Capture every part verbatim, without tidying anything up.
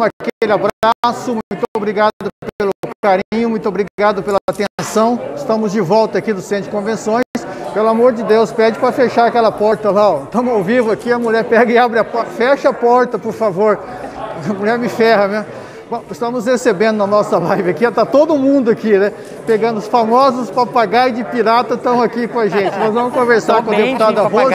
programa, aquele abraço, muito obrigado pelo carinho, muito obrigado pela atenção. Estamos de volta aqui do Centro de Convenções. Pelo amor de Deus, pede para fechar aquela porta lá, ó. Estamos ao vivo aqui, a mulher pega e abre a porta. Fecha a porta, por favor. A mulher me ferra, né? Bom, estamos recebendo na nossa live aqui, está todo mundo aqui, né? Pegando os famosos papagaios de pirata, estão aqui com a gente. Nós vamos conversar com a deputada Rose.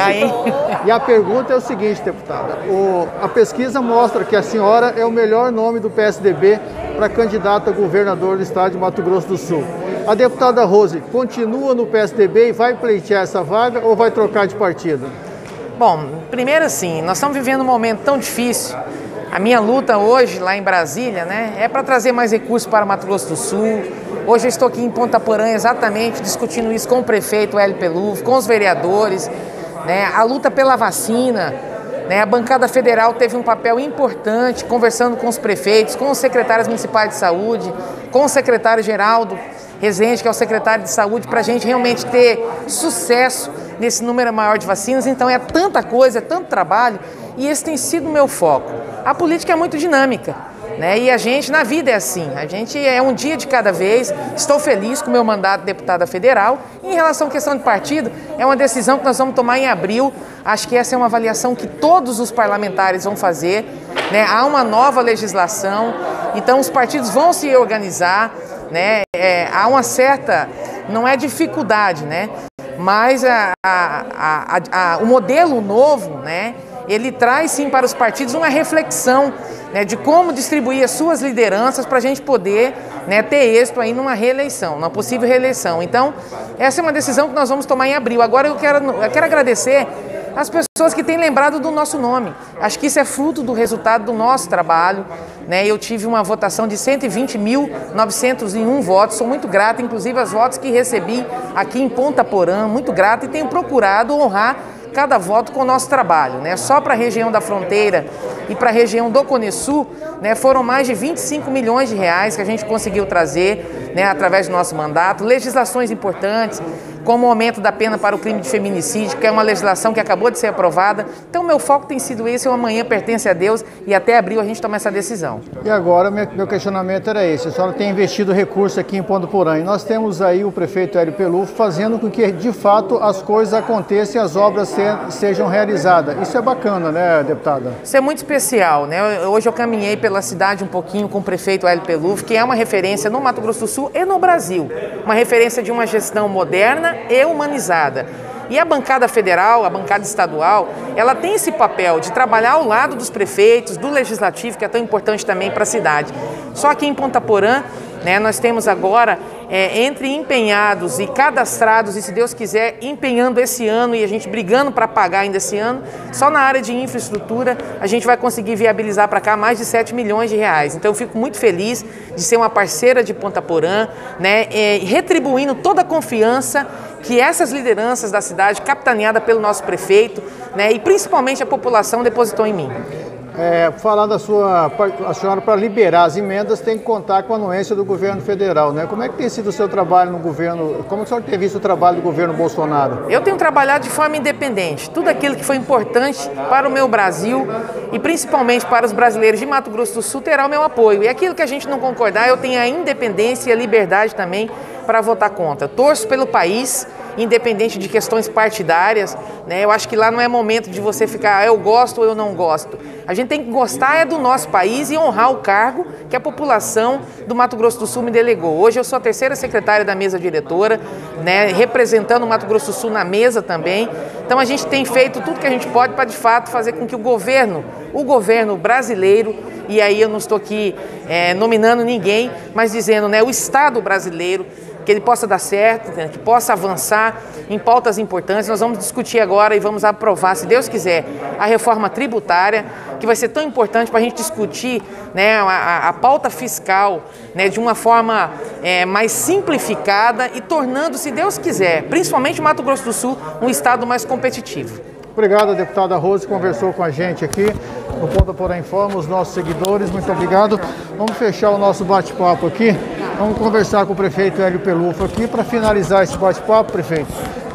E a pergunta é o seguinte, deputada. O, a pesquisa mostra que a senhora é o melhor nome do P S D B para candidata a governador do estado de Mato Grosso do Sul. A deputada Rose continua no P S D B e vai pleitear essa vaga ou vai trocar de partido? Bom, primeiro assim, nós estamos vivendo um momento tão difícil. A minha luta hoje, lá em Brasília, né, é para trazer mais recursos para o Mato Grosso do Sul. Hoje eu estou aqui em Ponta Porã exatamente discutindo isso com o prefeito Hélio Pelufo, com os vereadores, né, a luta pela vacina, né, a bancada federal teve um papel importante conversando com os prefeitos, com os secretários municipais de saúde, com o secretário Geraldo Rezende, que é o secretário de saúde, para a gente realmente ter sucesso nesse número maior de vacinas. Então é tanta coisa, é tanto trabalho, e esse tem sido o meu foco. A política é muito dinâmica, né? E a gente, na vida é assim, a gente é um dia de cada vez. Estou feliz com o meu mandato de deputada federal. Em relação à questão de partido, é uma decisão que nós vamos tomar em abril. Acho que essa é uma avaliação que todos os parlamentares vão fazer, né? Há uma nova legislação, então os partidos vão se organizar, né? É, há uma certa, não é dificuldade, né? Mas a, a, a, a, o modelo novo, né? Ele traz sim para os partidos uma reflexão, né, de como distribuir as suas lideranças para a gente poder, né, ter êxito aí numa reeleição, numa possível reeleição. Então, essa é uma decisão que nós vamos tomar em abril. Agora eu quero, eu quero agradecer as pessoas que têm lembrado do nosso nome. Acho que isso é fruto do resultado do nosso trabalho, né? Eu tive uma votação de cento e vinte mil novecentos e um votos, sou muito grata, inclusive aos votos que recebi aqui em Ponta Porã, muito grata, e tenho procurado honrar cada voto com o nosso trabalho, né? Só para a região da fronteira e para a região do Cone Sul, né, foram mais de vinte e cinco milhões de reais que a gente conseguiu trazer, né, através do nosso mandato, legislações importantes, como o aumento da pena para o crime de feminicídio, que é uma legislação que acabou de ser aprovada. Então, meu foco tem sido esse, o amanhã pertence a Deus, e até abril a gente toma essa decisão. E agora, meu questionamento era esse, a senhora tem investido recurso aqui em Ponta Porã, e nós temos aí o prefeito Hélio Pelufo fazendo com que, de fato, as coisas aconteçam e as obras se, sejam realizadas. Isso é bacana, né, deputada? Isso é muito especial, né? Hoje eu caminhei pela cidade um pouquinho com o prefeito Hélio Pelufo, que é uma referência no Mato Grosso do Sul e no Brasil, uma referência de uma gestão moderna e humanizada. E a bancada federal, a bancada estadual, ela tem esse papel de trabalhar ao lado dos prefeitos, do legislativo, que é tão importante também para a cidade. Só que em Ponta Porã, né, nós temos agora, é, entre empenhados e cadastrados, e se Deus quiser, empenhando esse ano e a gente brigando para pagar ainda esse ano, só na área de infraestrutura a gente vai conseguir viabilizar para cá mais de sete milhões de reais. Então eu fico muito feliz de ser uma parceira de Ponta Porã, né, é, retribuindo toda a confiança que essas lideranças da cidade, capitaneada pelo nosso prefeito, né, e principalmente a população, depositou em mim. É, falando a sua, a senhora, para liberar as emendas, tem que contar com a anuência do governo federal, né? Como é que tem sido o seu trabalho no governo, como a senhora tem visto o trabalho do governo Bolsonaro? Eu tenho trabalhado de forma independente, tudo aquilo que foi importante para o meu Brasil e principalmente para os brasileiros de Mato Grosso do Sul terá o meu apoio. E aquilo que a gente não concordar, eu tenho a independência e a liberdade também para votar contra. Torço pelo país, independente de questões partidárias, né? Eu acho que lá não é momento de você ficar, ah, eu gosto ou eu não gosto. A gente tem que gostar é do nosso país e honrar o cargo que a população do Mato Grosso do Sul me delegou. Hoje eu sou a terceira secretária da mesa diretora, né, representando o Mato Grosso do Sul na mesa também. Então a gente tem feito tudo que a gente pode para de fato fazer com que o governo, o governo brasileiro, e aí eu não estou aqui é, nominando ninguém, mas dizendo, né, o Estado brasileiro, que ele possa dar certo, né, que possa avançar em pautas importantes. Nós vamos discutir agora e vamos aprovar, se Deus quiser, a reforma tributária, que vai ser tão importante para a gente discutir, né, a, a pauta fiscal, né, de uma forma é, mais simplificada e tornando, se Deus quiser, principalmente o Mato Grosso do Sul, um estado mais competitivo. Obrigado, a deputada Rose conversou com a gente aqui no Ponta Porã Informa, os nossos seguidores, muito obrigado. Vamos fechar o nosso bate-papo aqui, vamos conversar com o prefeito Hélio Pelufo aqui para finalizar esse bate-papo, prefeito.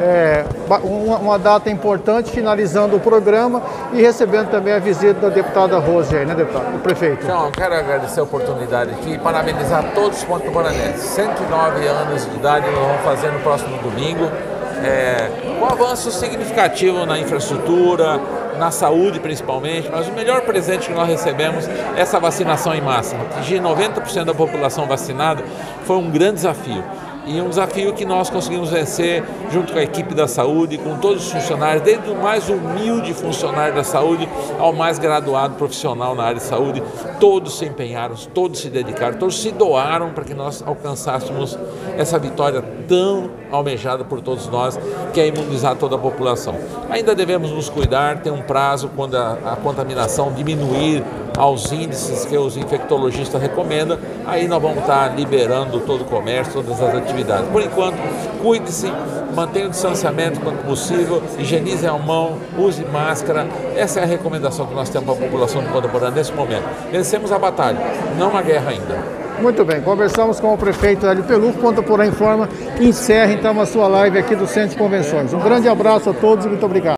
é, uma, uma data importante, finalizando o programa e recebendo também a visita da deputada Rose aí, né, deputado? O prefeito. Então, eu quero agradecer a oportunidade aqui e parabenizar todos os pontaporanenses. cento e nove anos de idade nós vamos fazer no próximo domingo. É, um avanço significativo na infraestrutura, na saúde principalmente, mas o melhor presente que nós recebemos é essa vacinação em massa. Atingir noventa por cento da população vacinada foi um grande desafio. E um desafio que nós conseguimos vencer junto com a equipe da saúde, com todos os funcionários, desde o mais humilde funcionário da saúde ao mais graduado profissional na área de saúde. Todos se empenharam, todos se dedicaram, todos se doaram para que nós alcançássemos essa vitória tão almejada por todos nós, que é imunizar toda a população. Ainda devemos nos cuidar, tem um prazo quando a, a contaminação diminuir aos índices que os infectologistas recomendam, aí nós vamos estar liberando todo o comércio, todas as atividades. Por enquanto, cuide-se, mantenha o distanciamento quanto possível, higienize a mão, use máscara. Essa é a recomendação que nós temos para a população de Ponta Porã nesse momento. Vencemos a batalha, não a guerra ainda. Muito bem, conversamos com o prefeito Hélio Pelufo. Ponta Porã Informa encerra então a sua live aqui do Centro de Convenções. Um grande abraço a todos e muito obrigado.